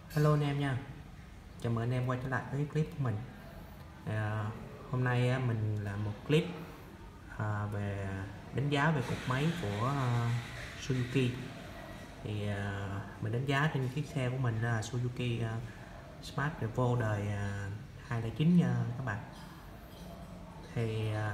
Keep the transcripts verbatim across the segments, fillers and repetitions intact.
Hello anh em nha, chào mừng anh em quay trở lại với clip của mình. à, Hôm nay mình làm một clip à, về đánh giá về cục máy của uh, Suzuki. Thì à, mình đánh giá trên chiếc xe của mình là Suzuki uh, Smart Revo đời uh, hai không chín nha các bạn. Thì uh,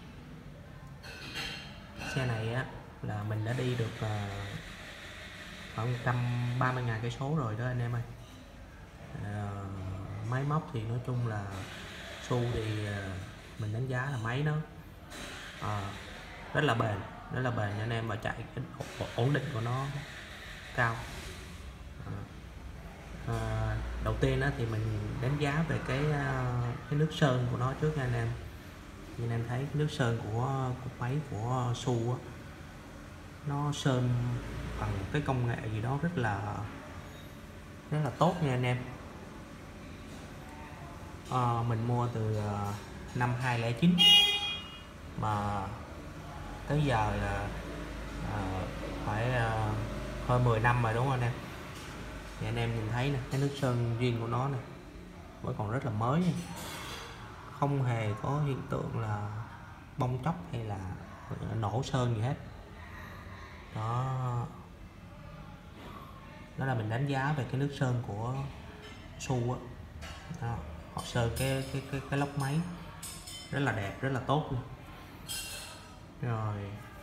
xe này á, là mình đã đi được uh, khoảng một trăm ba mươi ngàn cây số rồi đó anh em ơi. à, Máy móc thì nói chung là Su thì mình đánh giá là máy nó à, rất là bền, rất là bền anh em, mà chạy cái ổn định của nó cao. à, à, Đầu tiên đó thì mình đánh giá về cái cái nước sơn của nó trước nha anh em. Như anh em thấy cái nước sơn của cục máy của Su á, nó sơn bằng cái công nghệ gì đó rất là rất là tốt nha anh em. à, mình mua từ uh, năm hai không chín mà tới giờ là uh, phải uh, hơn mười năm rồi đúng không anh em. Thì anh em nhìn thấy nè, cái nước sơn riêng của nó nè vẫn còn rất là mới nha. Không hề có hiện tượng là bong chóc hay là nổ sơn gì hết. Đó, đó là mình đánh giá về cái nước sơn của Su á. Đó, họ sơn cái cái cái cái lốc máy rất là đẹp, rất là tốt luôn. Rồi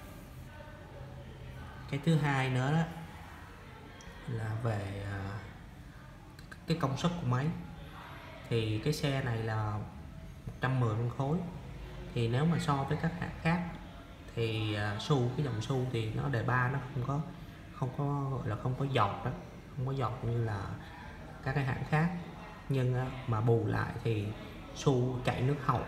cái thứ hai nữa đó là về uh, cái công suất của máy. Thì cái xe này là một trăm mười phân khối. Thì nếu mà so với các hãng khác thì uh, Su, cái dòng Su thì nó đề ba nó không có không có gọi là không có giọt đó, không có giọt như là các cái hãng khác. Nhưng uh, mà bù lại thì Su chạy nước hậu.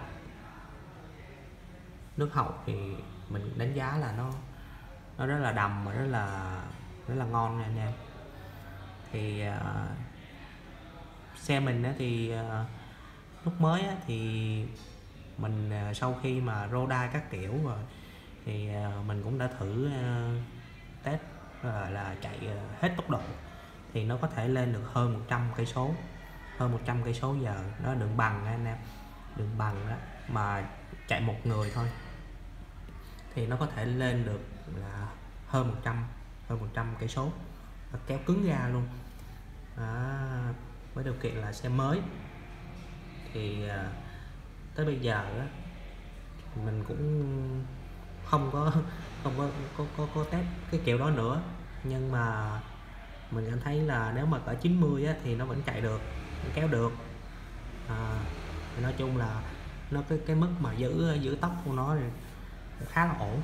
Nước hậu thì mình đánh giá là nó nó rất là đầm và rất là rất là ngon nha anh em. Thì uh, xe mình á, thì uh, lúc mới á, thì mình uh, sau khi mà road die các kiểu rồi thì uh, mình cũng đã thử uh, test uh, là chạy uh, hết tốc độ thì nó có thể lên được hơn một trăm cây số, hơn một trăm cây số giờ. Đó đường bằng anh em, đường bằng đó mà chạy một người thôi thì nó có thể lên được là hơn một trăm hơn một trăm cây số, kéo cứng ra luôn. Đó, với điều kiện là xe mới. Thì à, tới bây giờ á, mình cũng không có không có có, có có test cái kiểu đó nữa, nhưng mà mình cảm thấy là nếu mà cỡ chín mươi á, thì nó vẫn chạy được, nó kéo được. à, nói chung là nó cái cái mức mà giữ giữ tốc của nó thì khá là ổn.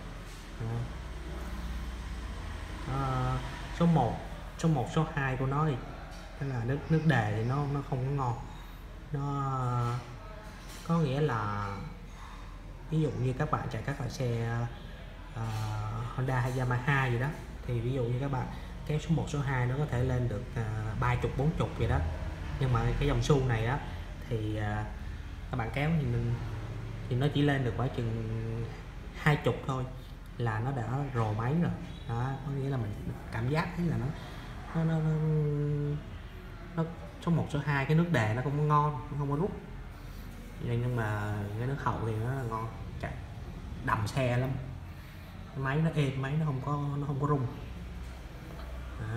à, số một số một số hai của nó thì tức là nước nước đề thì nó nó không có ngon. Nó có nghĩa là ví dụ như các bạn chạy các loại xe uh, Honda hay Yamaha gì đó, thì ví dụ như các bạn cái số một số hai nó có thể lên được ba chục bốn chục vậy đó. Nhưng mà cái dòng Su này á thì uh, các bạn kéo thì mình thì nó chỉ lên được khoảng chừng hai chục thôi là nó đã rồ máy rồi. Đó, có nghĩa là mình cảm giác thấy là nó nó nó, nó, nó số một số hai cái nước đề nó không có ngon, nó không có rút. Nhưng mà cái nước hậu thì nó là ngon, chạy đầm xe lắm, cái máy nó êm, máy nó không có nó không có rung. Đó.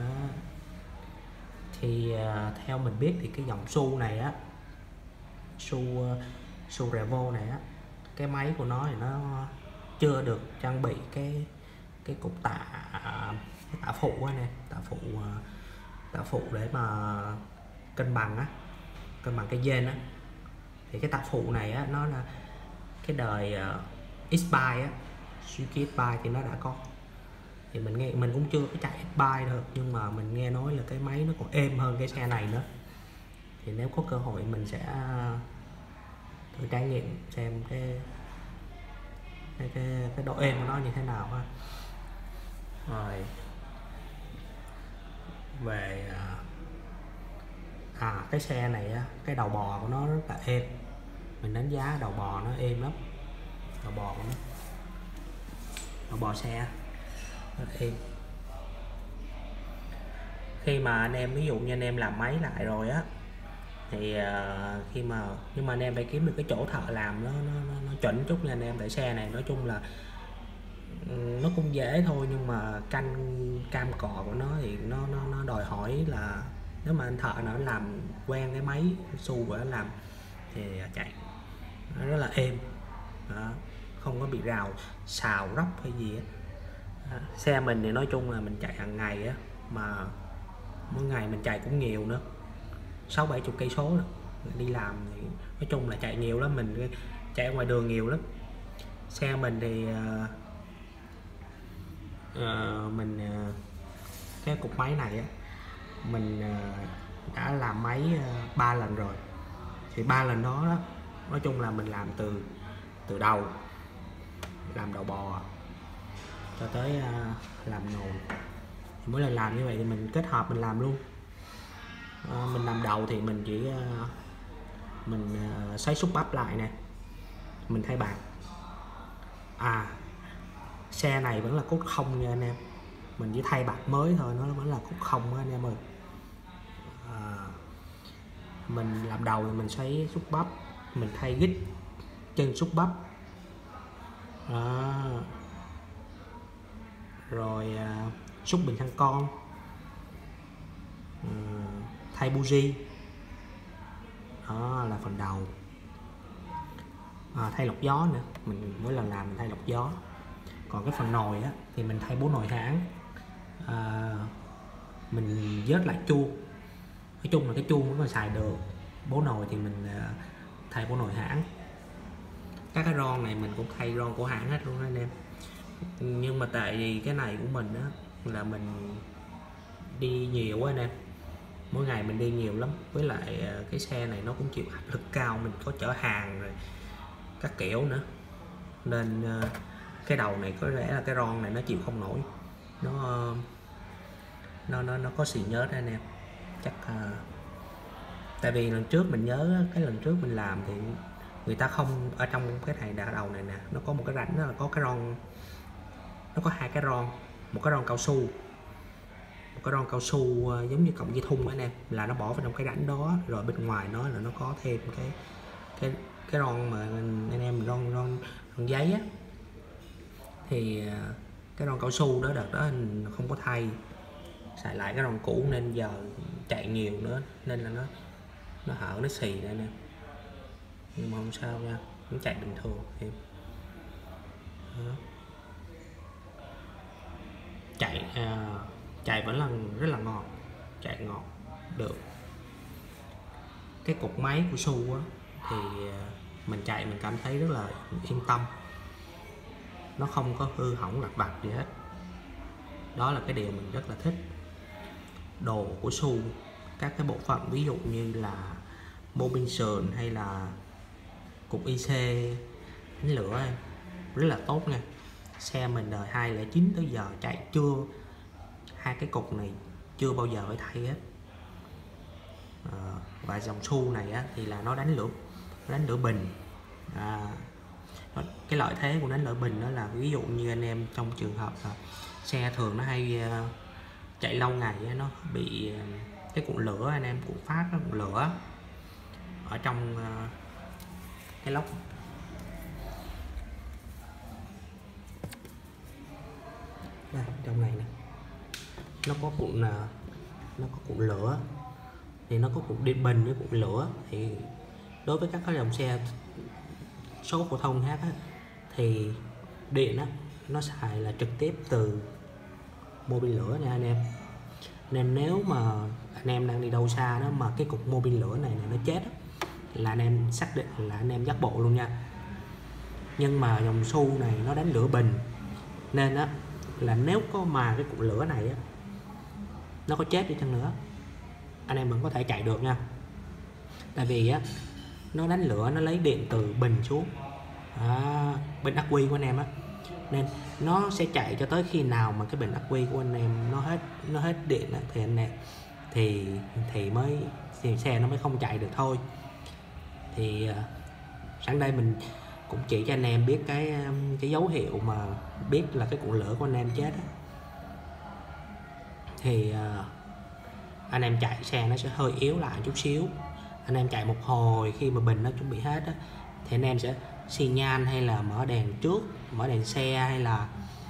Thì uh, theo mình biết thì cái dòng Su này á, Su uh, Su Revo này á, cái máy của nó thì nó chưa được trang bị cái cái cục tạ cái tạ phụ nè, tạ phụ tạ phụ để mà cân bằng á, cân bằng cái gen á. Thì cái tạ phụ này á, nó là cái đời uh, X-Bike á, Suzuki X-Bike thì nó đã có. Thì mình nghe mình cũng chưa có chạy X-Bike được, nhưng mà mình nghe nói là cái máy nó còn êm hơn cái xe này nữa. Thì nếu có cơ hội mình sẽ thử trải nghiệm xem cái cái cái, cái độ êm của nó như thế nào ha. Rồi về à cái xe này á, cái đầu bò của nó rất là êm. Mình đánh giá đầu bò nó êm lắm, đầu bò của nó đầu bò xe rất êm. khi mà anh em ví dụ như anh em làm máy lại rồi á thì uh, khi mà nhưng mà anh em phải kiếm được cái chỗ thợ làm nó nó, nó, nó chuẩn chút nha anh em. Tại xe này nói chung là nó cũng dễ thôi, nhưng mà canh cam cọ của nó thì nó nó nó đòi hỏi là nếu mà anh thợ nào làm quen cái máy xu của nó làm thì chạy nó rất là êm đó, không có bị rào xào róc hay gì á. Xe mình thì nói chung là mình chạy hàng ngày á, mà mỗi ngày mình chạy cũng nhiều nữa, sáu bảy chục cây số đi làm thì nói chung là chạy nhiều lắm, mình chạy ở ngoài đường nhiều lắm. Xe mình thì uh, uh, mình uh, cái cục máy này á mình uh, đã làm máy ba uh, lần rồi, thì ba lần đó, đó nói chung là mình làm từ từ đầu làm đầu bò cho tới uh, làm nồi. Mỗi lần làm như vậy thì mình kết hợp mình làm luôn. Uh, mình làm đầu thì mình chỉ uh, mình uh, xoáy xúc bắp lại nè, mình thay bạc. À, xe này vẫn là cốt không nha anh em, mình chỉ thay bạc mới thôi, nó vẫn là cốt không anh em ơi. À, mình làm đầu thì mình xoáy xúc bắp, mình thay gít chân xúc bắp. À, rồi à, xúc bình xăng con, à, thay buji, đó là phần đầu. À, thay lọc gió nữa, mình mỗi lần làm mình thay lọc gió. Còn cái phần nồi á thì mình thay bố nồi hãng, à, mình vớt lại chuông. Nói chung là cái chuông vẫn còn xài được, bố nồi thì mình uh, thay bố nồi hãng. Các cái ron này mình cũng thay ron của hãng hết luôn anh em. Nhưng mà tại vì cái này của mình á là mình đi nhiều anh em, mỗi ngày mình đi nhiều lắm, với lại uh, cái xe này nó cũng chịu áp lực cao, mình có chở hàng rồi các kiểu nữa, nên uh, cái đầu này có lẽ là cái ron này nó chịu không nổi, nó uh, nó nó nó có xì nhớt anh em chắc. Uh, tại vì lần trước mình nhớ cái lần trước mình làm thì người ta không ở trong cái này đà đầu này nè, nó có một cái rãnh, đó là có cái ron, nó có hai cái ron, một cái ron cao su, một cái ron cao su uh, giống như cọng dây thun anh em, là nó bỏ vào trong cái rãnh đó, rồi bên ngoài nó là nó có thêm cái cái cái ron mà anh em ron ron ron giấy á. Thì uh, cái ron cao su đó đợt đó anh không có thay, xài lại cái ron cũ nên giờ chạy nhiều nữa nên là nó nó hở, nó xì đây nè, nhưng mà không sao nha, nó chạy bình thường em. Đó. Chạy uh, chạy vẫn là rất là ngọt, chạy ngọt được. Cái cục máy của Su á thì uh, mình chạy mình cảm thấy rất là yên tâm, nó không có hư hỏng lặt vặt gì hết, đó là cái điều mình rất là thích. Đồ của Su, các cái bộ phận ví dụ như là mô bin sườn hay là cục i xê đánh lửa em, rất là tốt nha. Xe mình đời hai không không chín tới giờ chạy chưa, hai cái cục này chưa bao giờ phải thay hết. À, và dòng Su này á, thì là nó đánh lửa nó đánh lửa bình. À, cái lợi thế của đánh lửa bình đó là ví dụ như anh em trong trường hợp là xe thường nó hay uh, chạy lâu ngày nó bị uh, cái cuộn lửa, anh em cuộn phát nó cuộn lửa ở trong uh, cái lốc. Đây, trong này nè, nó có cuộn uh, nó có cuộn lửa, thì nó có cuộn điện bình với cuộn lửa. Thì đối với các cái dòng xe số phổ thông khác á, thì điện á, nó xài là trực tiếp từ mô bin lửa nha anh em. Nên nếu mà anh em đang đi đâu xa đó mà cái cục mô bin lửa này, này nó chết á, là anh em xác định là anh em dắt bộ luôn nha. Nhưng mà dòng Su này nó đánh lửa bình, nên á là nếu có mà cái cục lửa này á nó có chết đi chăng nữa, anh em vẫn có thể chạy được nha. Tại vì á nó đánh lửa, nó lấy điện từ bình xuống à, bình ắc quy của anh em á, nên nó sẽ chạy cho tới khi nào mà cái bình ắc quy của anh em nó hết nó hết điện á, thì anh em thì thì mới thì xe nó mới không chạy được thôi. Thì uh, sẵn đây mình cũng chỉ cho anh em biết cái cái dấu hiệu mà biết là cái cuộn lửa của anh em chết á. Thì uh, anh em chạy xe nó sẽ hơi yếu lại chút xíu. Anh em chạy một hồi khi mà bình nó chuẩn bị hết á, thì anh em sẽ xi nhan hay là mở đèn trước, mở đèn xe hay là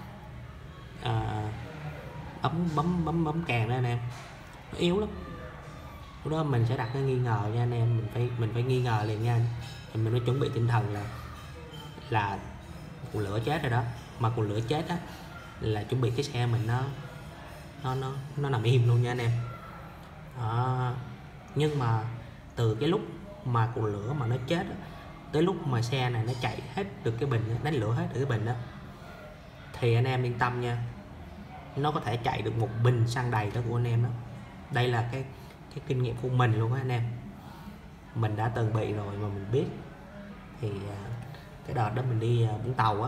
à, bấm bấm bấm bấm càng đó anh em, nó yếu lắm. Lúc đó mình sẽ đặt cái nghi ngờ nha anh em, mình phải mình phải nghi ngờ liền nha anh. Thì mình mới chuẩn bị tinh thần là là cục lửa chết rồi đó. Mà cục lửa chết á là chuẩn bị cái xe mình nó nó nó nó nằm im luôn nha anh em. Đó. Nhưng mà từ cái lúc mà cục lửa mà nó chết á, tới lúc mà xe này nó chạy hết được cái bình, đánh lửa hết được cái bình đó, thì anh em yên tâm nha, nó có thể chạy được một bình xăng đầy đó của anh em đó. Đây là cái cái kinh nghiệm của mình luôn á anh em, mình đã từng bị rồi mà mình biết. Thì cái đợt đó mình đi Vũng Tàu á,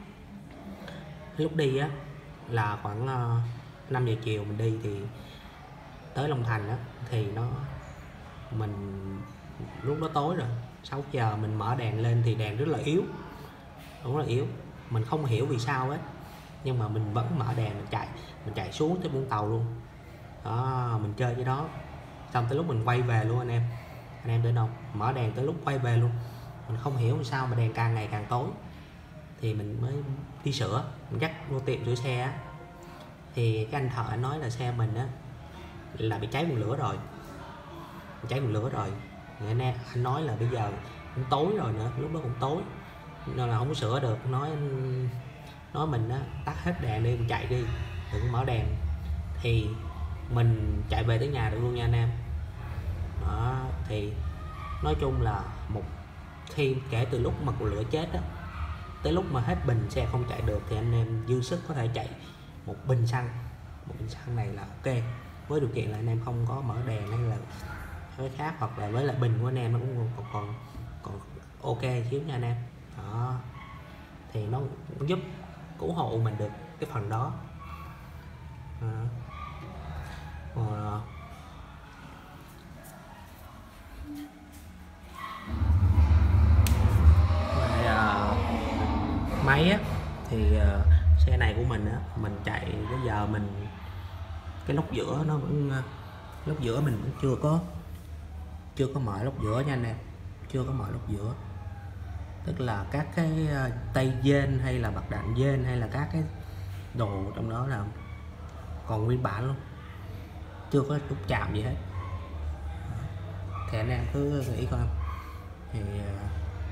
lúc đi á là khoảng năm giờ chiều mình đi, thì tới Long Thành á thì nó mình lúc đó tối rồi, sáu giờ mình mở đèn lên thì đèn rất là yếu, rất là yếu. Mình không hiểu vì sao hết, nhưng mà mình vẫn mở đèn, mình chạy mình chạy xuống tới Vũng Tàu luôn đó, mình chơi cái đó. Xong tới lúc mình quay về luôn anh em, anh em tin không, mở đèn tới lúc quay về luôn, mình không hiểu vì sao mà đèn càng ngày càng tối. Thì mình mới đi sửa, mình dắt vô tiệm sửa xe á, thì cái anh thợ anh nói là xe mình á là bị cháy nguồn lửa rồi, cháy nguồn lửa rồi. Anh em anh nói là bây giờ cũng tối rồi nữa, lúc đó cũng tối nên là không có sửa được. Nói nói mình á tắt hết đèn đi, mình chạy đi, đừng mở đèn. Thì mình chạy về tới nhà được luôn nha anh em. Đó, thì nói chung là một khi kể từ lúc mà cục lửa chết á tới lúc mà hết bình xe không chạy được, thì anh em dư sức có thể chạy một bình xăng. Một bình xăng này là ok, với điều kiện là anh em không có mở đèn hay là cái khác, hoặc là với lại bình của anh em nó cũng còn còn, còn ok xíu nha anh em. Đó, thì nó cũng giúp cứu hộ mình được cái phần đó. À. Rồi, máy á thì uh, xe này của mình á, mình chạy tới giờ mình cái lốc giữa nó vẫn uh, lốc giữa mình vẫn chưa có chưa có mở lốc giữa nha anh em, chưa có mở lốc giữa. Tức là các cái uh, tay dên hay là bạc đạn dên hay là các cái đồ trong đó là còn nguyên bản luôn, chưa có chút chạm gì hết. Thì anh em cứ nghĩ coi, thì uh,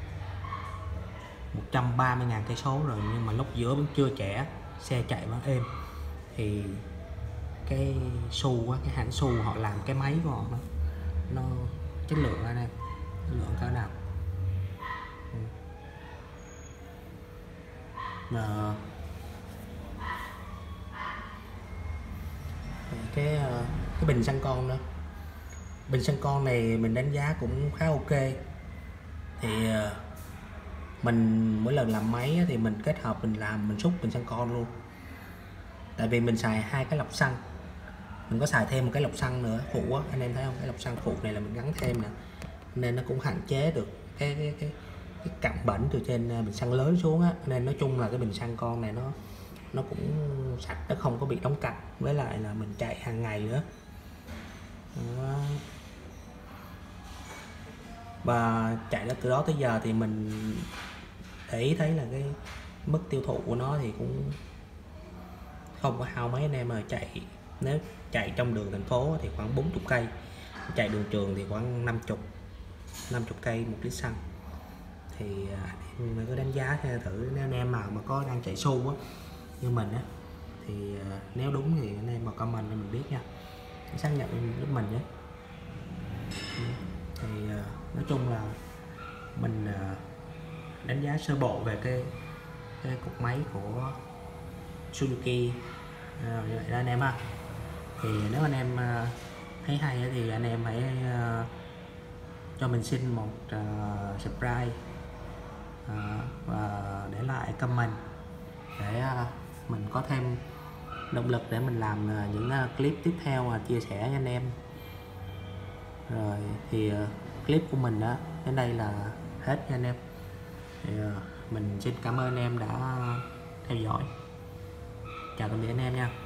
một trăm ba mươi ngàn cây số rồi nhưng mà lốc giữa vẫn chưa trẻ, xe chạy vẫn êm. Thì cái Su á, cái hãng Su họ làm cái máy của họ nó, nó chất lượng anh em, chất lượng cỡ nào. Mà cái cái bình xăng con nữa, bình xăng con này mình đánh giá cũng khá ok. Thì mình mỗi lần làm máy thì mình kết hợp mình làm mình xúc bình xăng con luôn, tại vì mình xài hai cái lọc xăng, mình có xài thêm một cái lọc xăng nữa phụ á, anh em thấy không, cái lọc xăng phụ này là mình gắn thêm nè, nên nó cũng hạn chế được cái cái cái, cái cặn bẩn từ trên bình xăng lớn xuống á. Nên nói chung là cái bình xăng con này nó nó cũng sạch, nó không có bị đóng cặn, với lại là mình chạy hàng ngày nữa. Đó. Và chạy đó từ đó tới giờ thì mình để ý thấy là cái mức tiêu thụ của nó thì cũng không có hao mấy anh em. Mà chạy nếu chạy trong đường thành phố thì khoảng bốn mươi cây, chạy đường trường thì khoảng năm mươi năm mươi cây một lít xăng. Thì mình cứ đánh giá theo thử, nếu anh em nào mà có đang chạy Su á như mình á, thì nếu đúng thì anh em vào comment cho mình biết nha, xác nhận giúp mình nhé. Thì nói chung là mình đánh giá sơ bộ về cái, cái cục máy của Suzuki à, vậy đó anh em ha. Thì nếu anh em thấy hay thì anh em hãy cho mình xin một uh, subscribe uh, và để lại comment để uh, mình có thêm động lực để mình làm uh, những uh, clip tiếp theo và chia sẻ với anh em. Rồi thì uh, clip của mình đó đến đây là hết nha anh em. Thì uh, mình xin cảm ơn anh em đã theo dõi. Chào tạm biệt anh em nha.